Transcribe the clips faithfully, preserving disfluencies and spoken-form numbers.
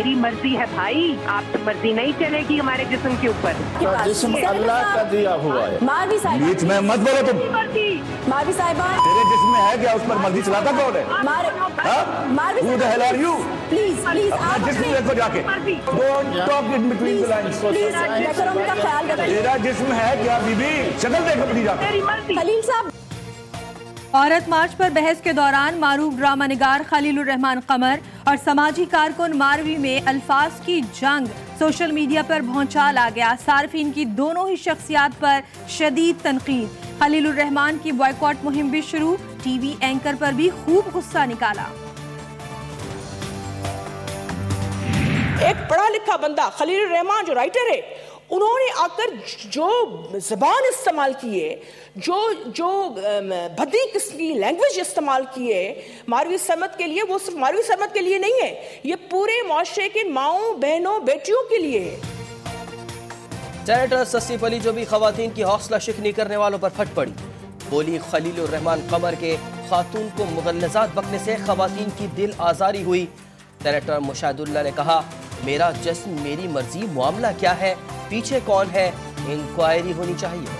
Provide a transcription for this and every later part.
मेरी मर्जी है भाई, आपकी मर्जी नहीं चलेगी हमारे जिस्म के ऊपर। जिस्म अल्लाह का दिया हुआ है। मारवी साहिबा, बीच में मत बोलो तुम। मारवी साहिबा, तेरे जिस्म में है क्या? उस पर मर्जी चलाता कौन है? Marvi Who the hell are you? Please please अपना जिस्म देखो जाके। Don't talk in between the lines. Decorum का ख्याल रखिए। तेरा जिस्म है क्या बीबी? शक्ल देखो अपनी जाके। खलील साहब, औरत मार्च पर बहस के दौरान मारूफ ड्रामा निगार खलील रहमान कमर और समाजी कारकुन मारवी में अल्फाज की जंग सोशल मीडिया पर भौचाल आ गया। सार्फिन की दोनों ही शख्सियात पर शदीद तनकीद। खलील रहमान की बॉयकॉट मुहिम भी शुरू, टीवी एंकर पर भी खूब गुस्सा निकाला। एक पढ़ा लिखा बंदा खलील रहमान जो राइटर है, उन्होंने आकर जो ज़बान इस्तेमाल किए, जो जो भद्दी किस्म की लैंग्वेज इस्तेमाल किए मारवी सरमद के लिए, वो सिर्फ मारवी सरमद के लिए नहीं है, ये पूरे माशरे के माओं बहनों बेटियों के लिए है। सेनेटर सस्सी अली जो भी खवातीन की हौसला शिकनी करने वालों पर फट पड़ी, बोली खलील रहमान कमर के खातून को मुगल्लज़ात बकने से खवातीन की दिल आज़ारी हुई। सेनेटर मुशाहिदुल्लाह ने कहा, मेरा जिस्म मेरी मर्जी, मामला क्या है, पीछे कौन है, इंक्वायरी होनी चाहिए।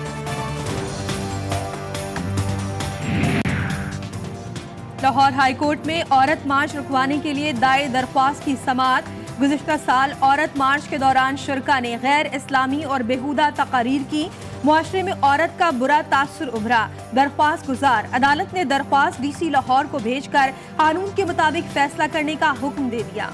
लाहौर हाईकोर्ट में औरत मार्च रुकवाने के लिए दायर दरख्वास्त की समाअत। गुज़िश्ता साल औरत मार्च के दौरान शुरका ने गैर इस्लामी और बेहुदा तकारीर की, मुआशरे में औरत का बुरा तासुर उभरा। दरख्वास्त गुजार अदालत ने दरख्वास्त डीसी लाहौर को भेजकर कानून के मुताबिक फैसला करने का हुक्म दे दिया।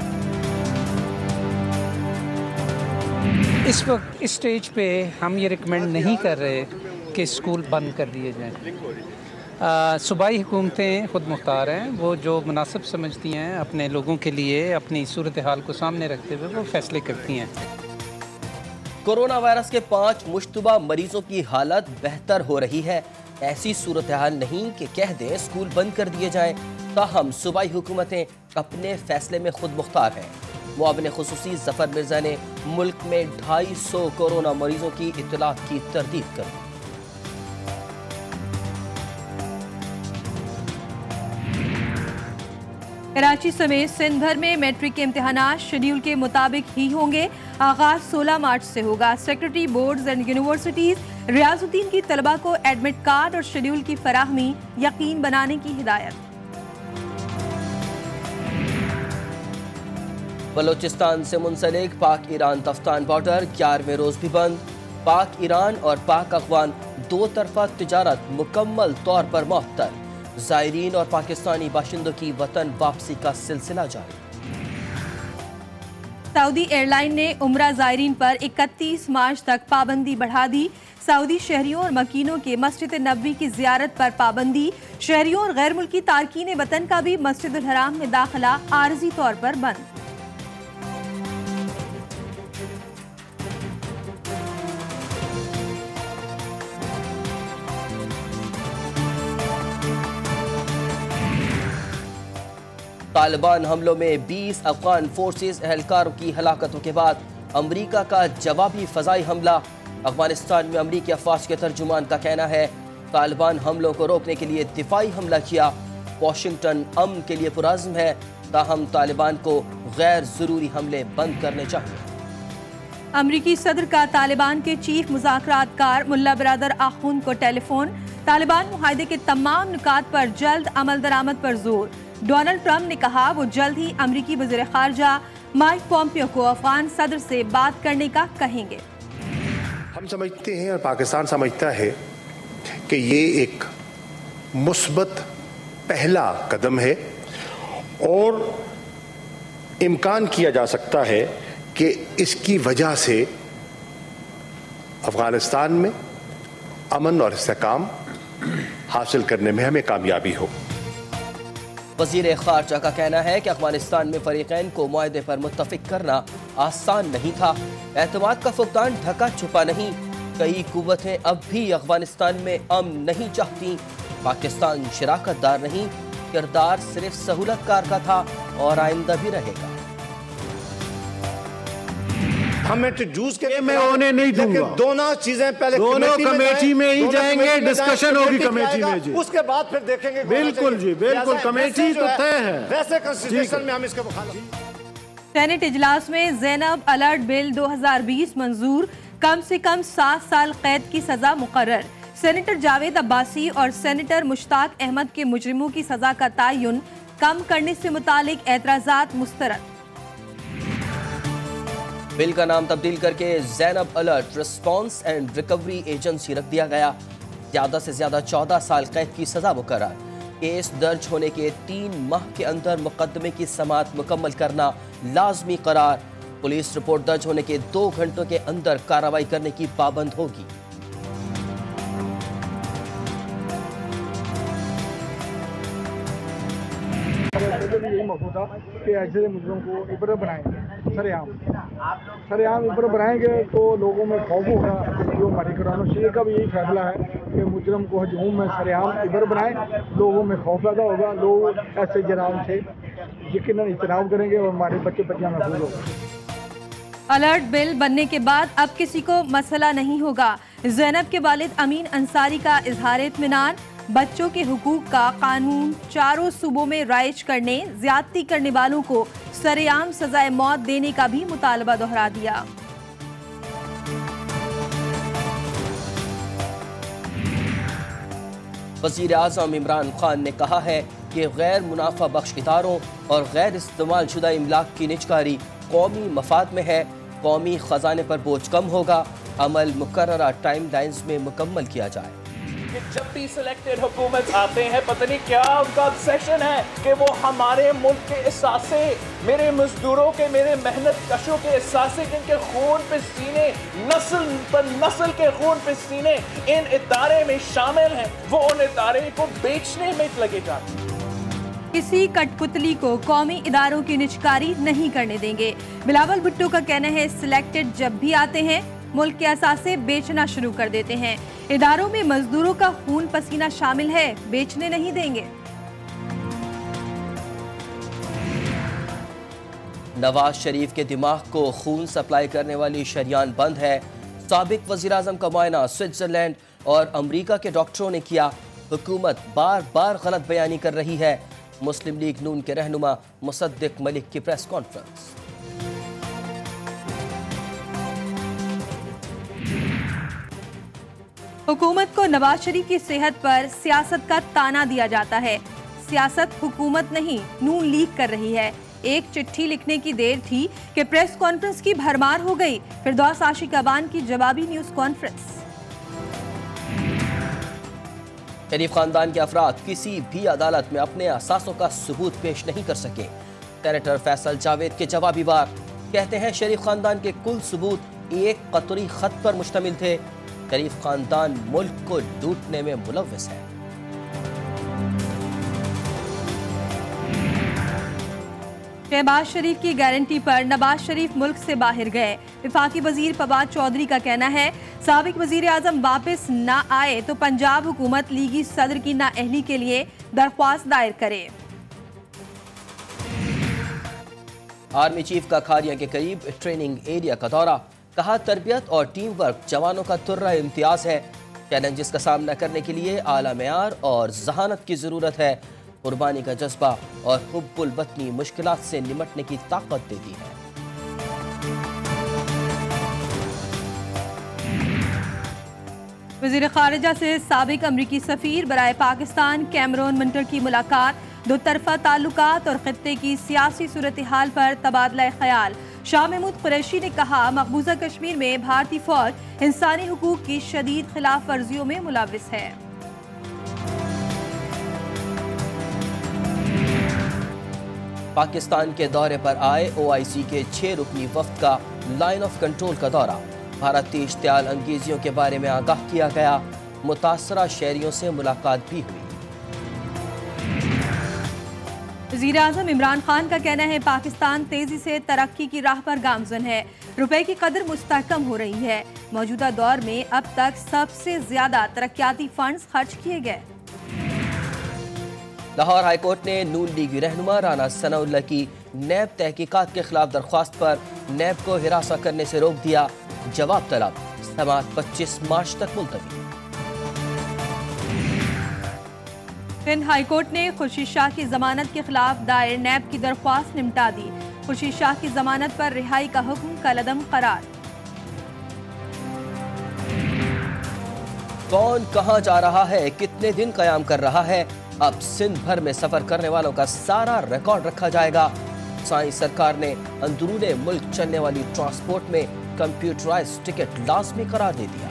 इस वक्त इस स्टेज पे हम ये रिकमेंड नहीं कर रहे कि स्कूल बंद कर दिए जाएं। सूबाई हुकूमतें खुद मुख्तार हैं, वो जो मुनासिब समझती हैं अपने लोगों के लिए, अपनी सूरत हाल को सामने रखते हुए वो फैसले करती हैं। कोरोना वायरस के पाँच मुश्तबा मरीजों की हालत बेहतर हो रही है। ऐसी सूरत हाल नहीं कि कह दें स्कूल बंद कर दिए जाएं, ताहम सूबाई हुकूमतें अपने फैसले में खुद मुख्तार हैं। मुआविन खुसूसी जफर मिर्जा ने मुल्क में ढाई सौ कोरोना मरीजों की इत्तलात की तरदीद कर दी। कराची समेत सिंध भर में मैट्रिक के इम्तिहानात शेड्यूल के मुताबिक ही होंगे। आगाज सोलह मार्च से होगा। Secretary boards and universities Riazuddin की तलबा को एडमिट कार्ड और शेड्यूल की फराहमी यकीन बनाने की हिदायत। बलोचिस्तान से मुंसलिक पाक ईरान तफ्तान बॉर्डर ग्यारहवें रोज भी बंद। पाक ईरान और पाक अफगान दो तरफा तिजारत मुकम्मल तौर पर मुअत्तल। ज़ायरीन और पाकिस्तानी बाशिंदों की वतन वापसी का सिलसिला जारी। सऊदी एयरलाइन ने उम्रा ज़ायरीन पर इकतीस मार्च तक पाबंदी बढ़ा दी। सऊदी शहरियों और मकीनों के मस्जिद नबवी की जियारत पर पाबंदी। शहरियों और गैर मुल्की तारकीन वतन का भी मस्जिद अल हराम में दाखिला आर्जी तौर पर बंद। तालिबान हमलों में बीस अफगान फोर्सेस एहलकारों की हलाकतों के बाद अमरीका का जवाबी फजाई हमला। अफगानिस्तान में अमरीकी अफवाज के तर्जुमान का कहना है, तालिबान हमलों को रोकने के लिए दिफाई हमला किया। वाशिंगटन अमन के लिए पुराज़्म है, ताहम तालिबान को गैर ज़रूरी हमले बंद करने चाहिए। अमरीकी सदर का तालिबान के चीफ मुज़ाकरातकार मुल्ला बिरादर आखुन को टेलीफोन। तालिबान मुआहदे के तमाम नुकात पर जल्द अमल दरामद पर जोर। डोनाल्ड ट्रंप ने कहा वो जल्द ही अमरीकी वज़ीर ख़ारजा माइक पॉम्पियो को अफगान सदर से बात करने का कहेंगे। हम समझते हैं और पाकिस्तान समझता है कि ये एक मुस्बत पहला कदम है और इम्कान किया जा सकता है कि इसकी वजह से अफगानिस्तान में अमन और इस्तेहकाम हासिल करने में हमें कामयाबी हो। वज़ीर ख़ारजा का कहना है कि अफगानिस्तान में फ़रीक़ैन को मुआहदे पर मुत्तफ़िक़ करना आसान नहीं था। एतमाद का फुक़दान ढका छुपा नहीं। कई कुव्वतें अब भी अफगानिस्तान में अमन नहीं चाहती। पाकिस्तान शराकतदार नहीं, किरदार सिर्फ सहूलतकार का था और आइंदा भी रहेगा। हम इंट्रोड्यूस के मैं होने नहीं दूंगा। दोनों चीजें पहले दोनों कमेटी में ही जाएंगे, डिस्कशन होगी कमेटी में जी। उसके बाद फिर देखेंगे। बिल्कुल जी, बिल्कुल, कमेटी तो तय है। वैसे कॉन्स्टिट्यूशन में हम इसके मुखालिफ। सेनेट इजलास में ज़ैनब अलर्ट बिल दो हज़ार बीस मंजूर, कम से कम सात साल कैद की सजा मुकर्रर। सेनेटर जावेद अब्बासी और सेनेटर मुश्ताक अहमद के मुजरिमों की सजा का तयन कम करने से मुतालिक एतराजात मुस्तरद। बिल का नाम तब्दील करके Zainab alert response and recovery agency रख दिया गया। ज्यादा से ज्यादा चौदह साल कैद की सजा मुकर्रर। केस दर्ज होने के तीन माह के अंदर मुकदमे की समाअत मुकम्मल करना लाजमी करार। पुलिस रिपोर्ट दर्ज होने के दो घंटों के अंदर कार्रवाई करने की पाबंद होगी। यही मौका था कि ऐसे मुजरिमों को इबरत बनाएंगे, सरेआम सरेआम इबरत बनाएंगे तो लोगों में खौफ होगा। जो हमारी कुरान और शरीयत का भी यही फैसला है कि मुजरिम को हजूम में सरेआम इबरत बनाएं, लोगों में खौफ पैदा होगा, लोग ऐसे जराम से यकीनन इज्तनाब करेंगे और हमारे बच्चे बच्चियां महफूज होंगे। अलर्ट बिल बनने के बाद अब किसी को मसला नहीं होगा। ज़ैनब के वालिद अमीन अंसारी का इजहार इत्मीनान। बच्चों के हुकूक का कानून चारों सूबों में राइज करने, ज्यादती करने वालों को सरेआम सजाए मौत देने का भी मुतालबा दोहरा दिया। वज़ीर आज़म इमरान खान ने कहा है कि गैर मुनाफा बख्श इदारों और गैर इस्तेमाल शुदा इमलाक की निजकारी कौमी मफाद में है। कौमी खजाने पर बोझ कम होगा। अमल मुकर्ररा टाइम लाइन्स में मुकम्मल किया जाए। जब भी सिलेक्टेड हुकूमत आते हैं, पता नहीं क्या उनका ऑब्सेशन है कि वो हमारे मुल्क के एहसासे, मेरे मजदूरों के, मेरे मेहनत कशों के एहसासे, जिनके खून पे सीने, नस्ल पर नस्ल के खून पे सीने इन इदारे में शामिल हैं, वो उन इदारे को बेचने में लगे जाते हैं। किसी कठपुतली को कौमी इदारों की निजकारी नहीं करने देंगे। बिलावल भुट्टो का कहना है सिलेक्टेड जब भी आते हैं मुल्क के असासे बेचना शुरू कर देते हैं। इदारों में मजदूरों का खून पसीना शामिल है, बेचने नहीं देंगे। नवाज शरीफ के दिमाग को खून सप्लाई करने वाली शरियान बंद है। साबिक वज़ीर आज़म का मुआयना स्विट्जरलैंड और अमरीका के डॉक्टरों ने किया। हुकूमत बार बार गलत बयानी कर रही है। मुस्लिम लीग नून के रहनुमा मुसद्दिक मलिक की प्रेस कॉन्फ्रेंस। हुकूमत को नवाज शरीफ की सेहत पर सियासत का ताना दिया जाता है। सियासत हुकूमत नहीं, नून लीग कर रही है। एक चिट्ठी लिखने की देर थी कि प्रेस कॉन्फ्रेंस की भरमार हो गई। फिरदौस आशिक अबान की जवाबी न्यूज कॉन्फ्रेंस। शरीफ खानदान के अफराद किसी भी अदालत में अपने असासों का सबूत पेश नहीं कर सके। सेनेटर फैसल जावेद के जवाबी वार कहते हैं शरीफ खानदान के कुल सबूत एक कतरी खत पर मुश्तमिल थे। शरीफ खानदान मुल्क को लूटने में मुलव्विस है। शहबाज शरीफ की गारंटी पर नवाज शरीफ मुल्क से बाहर गए। विफाकी वजीर फवाद चौधरी का कहना है साबिक वजीर आजम वापस न आए तो पंजाब हुकूमत लीगी सदर की नाअहली के लिए दरख्वास्त दायर करे। आर्मी चीफ का खारिया के करीब ट्रेनिंग एरिया का दौरा। कहा तरबियत और टीम वर्क जवानों का तुर्रा इम्तियाज है। चैलेंजेस का सामना करने के लिए आला मेयार और जहानत की जरूरत है। कुर्बानी का जज्बा और हुब्बुल वतनी मुश्किलात से निमटने की ताकत देती है। वज़ीर खारिजा से साबिक अमरीकी सफीर बराए पाकिस्तान कैमरून मंटर की मुलाकात। दो तरफा ताल्लुकात और खित्ते की सियासी सूरत हाल पर तबादला ख्याल। शाह महमूद कुरैशी ने कहा मकबूजा कश्मीर में भारतीय फौज इंसानी हुकूक की शदीद खिलाफ वर्जियों में मुलव्विस है। पाकिस्तान के दौरे पर आए ओ आई सी के छह रुकनी वफ्द का लाइन ऑफ कंट्रोल का दौरा। भारतीय इश्तियाल अंगेजियों के बारे में आगाह किया गया। मुतासरा शहरियों से मुलाकात भी हुई। वज़ीर आज़म इमरान खान का कहना है पाकिस्तान तेजी से तरक्की की राह पर गामजन है। रुपए की कदर मुस्तहकम हो रही है। मौजूदा दौर में अब तक सबसे ज्यादा तरक्याती फंड्स खर्च किए गए। लाहौर हाईकोर्ट ने नून लीगी रहनुमा राना सनाउल्लाह की नैब तहकीकात के खिलाफ दरख्वास्त पर नैब को हिरासत करने से रोक दिया। जवाब तलब। समाअत पच्चीस मार्च तक मुलतवी। सिंध हाईकोर्ट ने खुर्शीद शाह की जमानत के खिलाफ दायर नैब की दरख्वास्त निपटा दी। खुर्शीद शाह की जमानत पर रिहाई का हुक्म कलअदम करार। कौन कहां जा रहा है, कितने दिन कयाम कर रहा है, अब सिंध भर में सफर करने वालों का सारा रिकॉर्ड रखा जाएगा। साइंस सरकार ने अंदरूने मुल्क चलने वाली ट्रांसपोर्ट में कंप्यूटराइज्ड टिकट लाजमी करार दे दिया।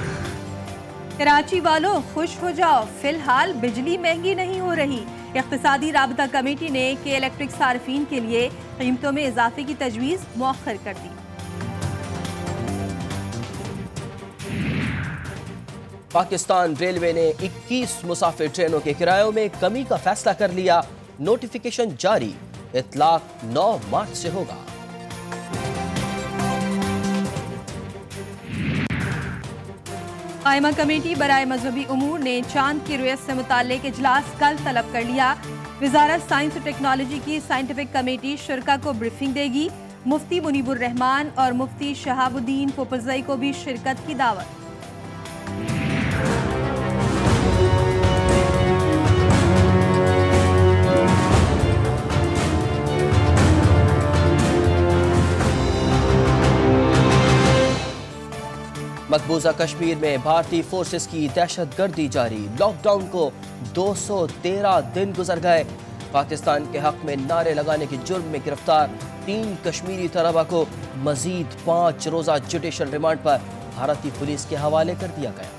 कराची वालों खुश हो जाओ, फिलहाल बिजली महंगी नहीं हो रही। इख्तिसादी राबता कमेटी ने के इलेक्ट्रिक सार्फिन के लिए कीमतों में इजाफे की तजवीज़ मौखर कर दी। पाकिस्तान रेलवे ने इक्कीस मुसाफिर ट्रेनों के किरायों में कमी का फैसला कर लिया। नोटिफिकेशन जारी, इतलाक नौ मार्च से होगा। कायमा कमेटी बराए मजहबी उमूर ने चांद की रुयत से मुताल्लिक इजलास कल तलब कर लिया। वजारत साइंस और टेक्नोलॉजी की साइंटिफिक कमेटी शुरा को ब्रीफिंग देगी। मुफ्ती मुनीबुर रहमान और मुफ्ती शहाबुद्दीन पोपलजई को भी शिरकत की दावत। मकबूजा कश्मीर में भारतीय फोर्सेस की दहशतगर्दी जारी। लॉकडाउन को दो सौ तेरह दिन गुजर गए। पाकिस्तान के हक में नारे लगाने के जुर्म में गिरफ्तार तीन कश्मीरी तलबा को मजीद पाँच रोजा जुडिशल रिमांड पर भारतीय पुलिस के हवाले कर दिया गया।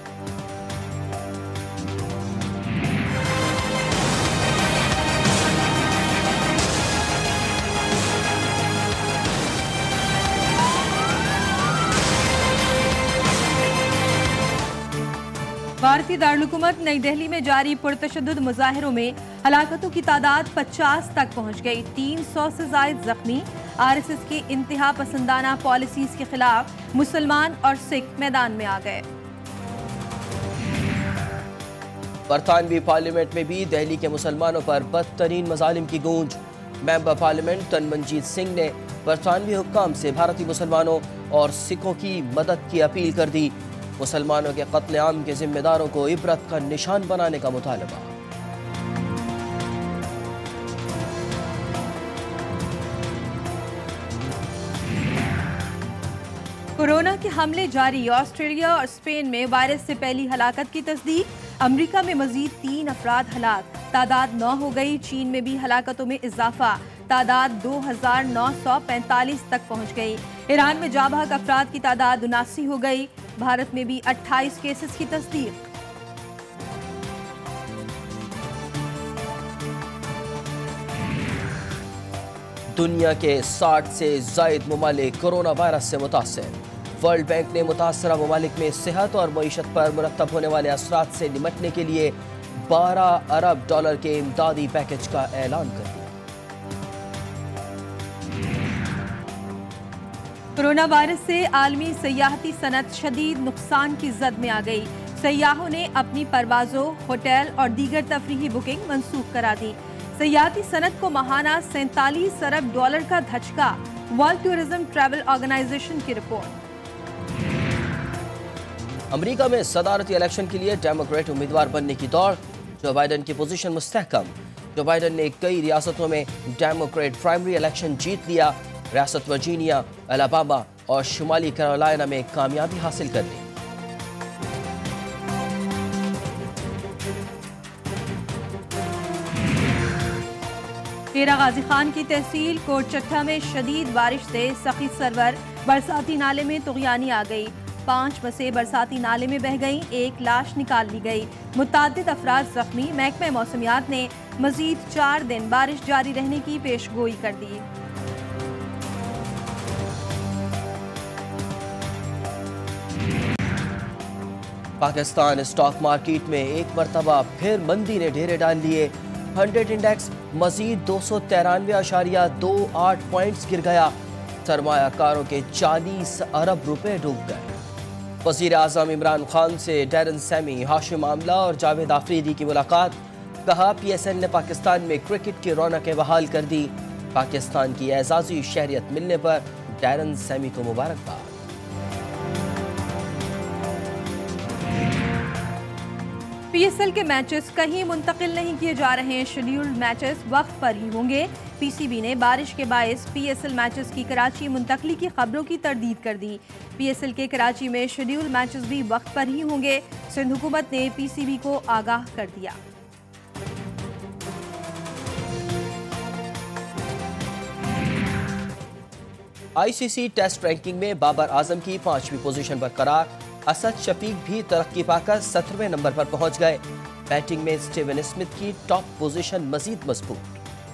भारतीय दारुलहुकूमत नई दिल्ली में जारी पुरतशद्दुद मुजाहिरों में हलाकतों की तादाद पचास तक पहुंच गई। तीन सौ से जायद जख्मी। आर एस एस की इंतहा पसंदाना पॉलिसीज के खिलाफ मुसलमान और सिख मैदान में आ गए। बरतानवी पार्लियामेंट में भी दिल्ली के मुसलमानों पर बदतरीन मजालिम की गूंज। मेंबर पार्लियामेंट तनमनजीत सिंह ने बरतानवी हुक्काम से भारतीय मुसलमानों और सिखों की मदद की अपील कर दी। मुसलमानों के कत्लेआम के जिम्मेदारों को इबरत का निशान बनाने का मुतालबा। कोरोना के हमले जारी। ऑस्ट्रेलिया और स्पेन में वायरस से पहली हलाकत की तस्दीक। अमरीका में मजीद तीन अफराद हलाक, तादाद नौ हो गई। चीन में भी हलाकतों में इजाफा, तादाद दो हजार नौ सौ पैंतालीस तक पहुँच गई। ईरान में जाबाक अफराद की तादाद उनासी हो गई। भारत में भी अट्ठाईस केसेस की तस्दीक। दुनिया के साठ से जायद ममालिक कोरोना वायरस से मुतासर। वर्ल्ड बैंक ने मुतासरा ममालिक में सेहत और मईशत पर मुरतब होने वाले असरात से निपटने के लिए बारह अरब डॉलर के इमदादी पैकेज का ऐलान कर दिया। कोरोना वायरस से आलमी सयाहती सनत शदीद नुकसान की जद में आ गई। सयाहों ने अपनी परवाजों, होटल और दीगर तफरीही बुकिंग मनसूख करा दी। सयाहती सनत को माहाना सैंतालीस अरब डॉलर का धचका। वर्ल्ड टूरिज्म ट्रैवल ऑर्गेनाइजेशन की रिपोर्ट। अमेरिका में सदारती इलेक्शन के लिए डेमोक्रेट उम्मीदवार बनने की दौड़। जो बाइडन की पोजीशन मुस्तहकम। जो बाइडन ने कई रियासतों में डेमोक्रेट प्राइमरी इलेक्शन जीत लिया। रियासत वर्जीनिया, अलाबामा और शुमाली कैरोलिना में कामयाबी हासिल कर ली। डेरा गाजी खान की तहसील कोटचट्टा में शदीद बारिश से सखी सरवर बरसाती नाले में तुगयानी आ गई। पांच बसें बरसाती नाले में बह गईं। एक लाश निकाल ली गई। मुतादिद अफराद जख्मी। महकमा मौसमियात ने मजीद चार दिन बारिश जारी रहने की पेशगोई कर दी। पाकिस्तान स्टॉक मार्केट में एक मरतबा फिर मंदी ने ढेरे डाल लिए। हंड्रेड इंडेक्स मजीद दो सौ तिरानवे आशारिया दो आठ पॉइंट्स गिर गया। सरमायाकारों के चालीस अरब रुपए डूब गए। वजीर आजम इमरान खान से डैरन सैमी, हाशिम आमला और जावेद आफरीदी की मुलाकात। कहा पी एस एल ने पाकिस्तान में क्रिकेट की रौनकें बहाल कर दी। पाकिस्तान की एजाजी शहरियत मिलने पर डैरन सैमी को मुबारकबाद। पी एस एल के मैचेस कहीं मुंतकिल नहीं किए जा रहे हैं। शेड्यूल्ड मैचेस वक्त पर ही होंगे। पीसीबी ने बारिश के बायस पीएसएल मैचेस की कराची मुंतकली की खबरों की तरदीद कर दी। पीएसएल के कराची में शेड्यूल मैचेस भी वक्त पर ही होंगे। सिंध हुकूमत ने पीसीबी को आगाह कर दिया। आईसीसी टेस्ट रैंकिंग में बाबर आजम की पांचवीं पोजीशन बरकरार। असद शफीक भी तरक्की पाकर सत्रहवें नंबर पर पहुंच गए। बैटिंग में स्टीवन स्मिथ की टॉप पोजीशन मजीद मजबूत।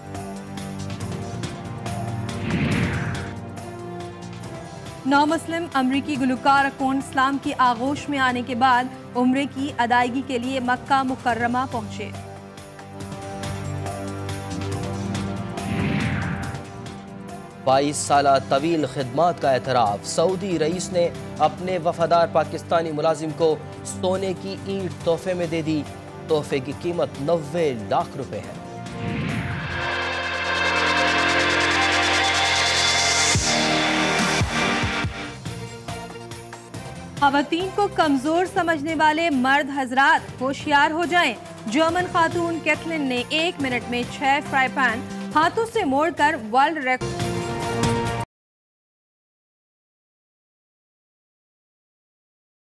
नौ मुस्लिम अमरीकी गुलकार कौन इस्लाम की आगोश में आने के बाद उम्रे की अदायगी के लिए मक्का मुकर्रमा पहुंचे। बाईस साल तवील खिदमात का एतराफ। सऊदी रईस ने अपने वफादार पाकिस्तानी मुलाजिम को सोने की ईंट तोहफे में दे दी। तोहफे की कीमत नब्बे लाख रुपए है। खवातीन को कमजोर समझने वाले मर्द हजरात होशियार हो जाएं। जर्मन खातून कैथलिन ने एक मिनट में छह फ्राई पैन हाथों से मोड़कर वर्ल्ड रिकॉर्ड